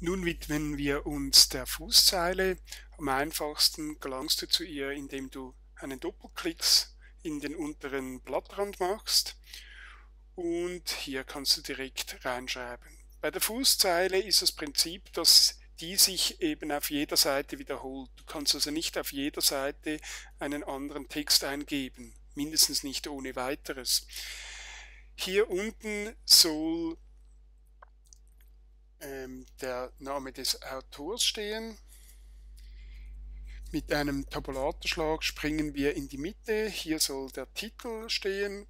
Nun widmen wir uns der Fußzeile. Am einfachsten gelangst du zu ihr, indem du einen Doppelklick in den unteren Blattrand machst und hier kannst du direkt reinschreiben. Bei der Fußzeile ist das Prinzip, dass die sich eben auf jeder Seite wiederholt. Du kannst also nicht auf jeder Seite einen anderen Text eingeben, mindestens nicht ohne weiteres. Hier unten soll der Name des Autors stehen. Mit einem Tabulatorschlag springen wir in die Mitte. Hier soll der Titel stehen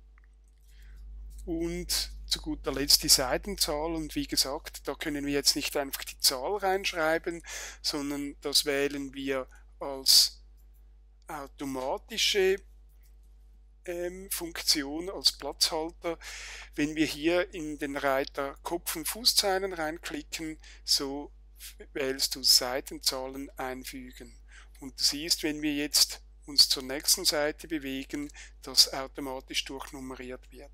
und zu guter Letzt die Seitenzahl. Und wie gesagt, da können wir jetzt nicht einfach die Zahl reinschreiben, sondern das wählen wir als automatische Funktion, als Platzhalter. Wenn wir hier in den Reiter Kopf- und Fußzeilen reinklicken, so wählst du Seitenzahlen einfügen. Und du siehst, wenn wir jetzt uns zur nächsten Seite bewegen, dass automatisch durchnummeriert wird.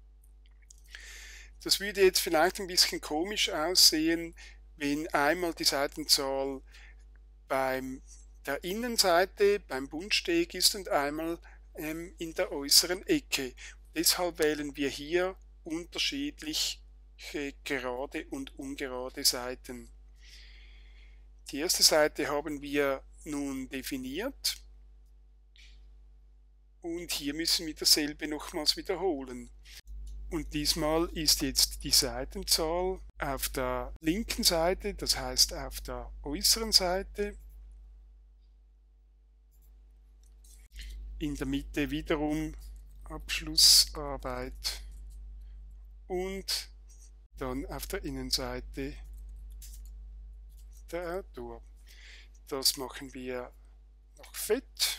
Das würde jetzt vielleicht ein bisschen komisch aussehen, wenn einmal die Seitenzahl bei der Innenseite, beim Bundsteg ist und einmal in der äußeren Ecke. Deshalb wählen wir hier unterschiedliche gerade und ungerade Seiten. Die erste Seite haben wir nun definiert und hier müssen wir dasselbe nochmals wiederholen. Und diesmal ist jetzt die Seitenzahl auf der linken Seite, das heißt auf der äußeren Seite. In der Mitte wiederum Abschlussarbeit und dann auf der Innenseite der Autor. Das machen wir noch fett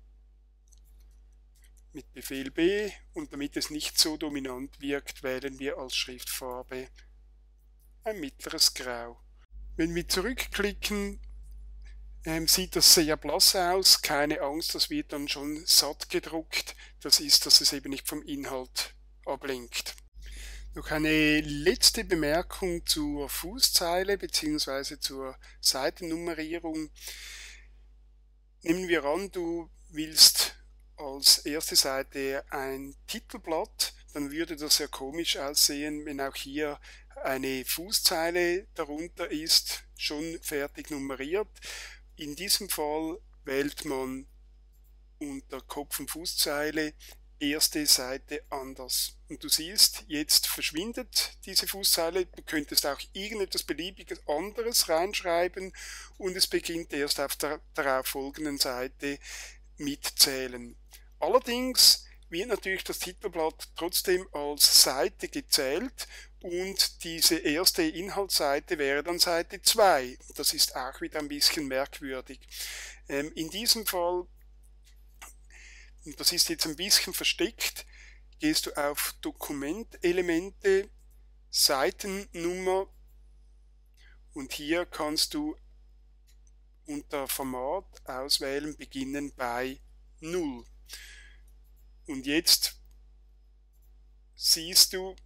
mit Befehl B und damit es nicht so dominant wirkt, wählen wir als Schriftfarbe ein mittleres Grau. Wenn wir zurückklicken, sieht das sehr blass aus. Keine Angst, das wird dann schon satt gedruckt. Das ist, dass es eben nicht vom Inhalt ablenkt. Noch eine letzte Bemerkung zur Fußzeile bzw. zur Seitennummerierung. Nehmen wir an, du willst als erste Seite ein Titelblatt, dann würde das ja komisch aussehen, wenn auch hier eine Fußzeile darunter ist, schon fertig nummeriert. In diesem Fall wählt man unter Kopf- und Fußzeile erste Seite anders. Und du siehst, jetzt verschwindet diese Fußzeile, du könntest auch irgendetwas beliebiges anderes reinschreiben und es beginnt erst auf der darauf folgenden Seite mitzählen. Allerdings wird natürlich das Titelblatt trotzdem als Seite gezählt und diese erste Inhaltsseite wäre dann Seite 2. Das ist auch wieder ein bisschen merkwürdig. In diesem Fall, und das ist jetzt ein bisschen versteckt, gehst du auf Dokumentelemente, Seitennummer und hier kannst du unter Format auswählen, beginnen bei 0. Und jetzt siehst du,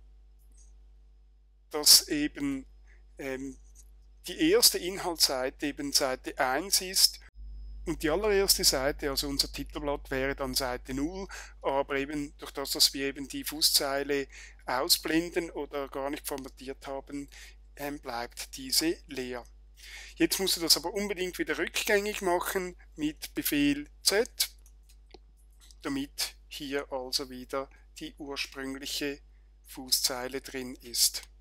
dass eben die erste Inhaltsseite eben Seite 1 ist und die allererste Seite, also unser Titelblatt, wäre dann Seite 0, aber eben durch das, dass wir eben die Fußzeile ausblenden oder gar nicht formatiert haben, bleibt diese leer. Jetzt musst du das aber unbedingt wieder rückgängig machen mit Befehl Z, damit hier also wieder die ursprüngliche Fußzeile drin ist.